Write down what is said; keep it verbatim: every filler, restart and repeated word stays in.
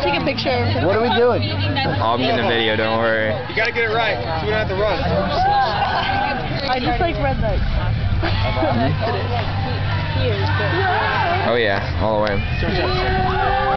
take a picture. What are we doing? I'll be in the video, don't worry. You gotta get it right, so we don't have to run. I just like red lights. Oh yeah, all the way.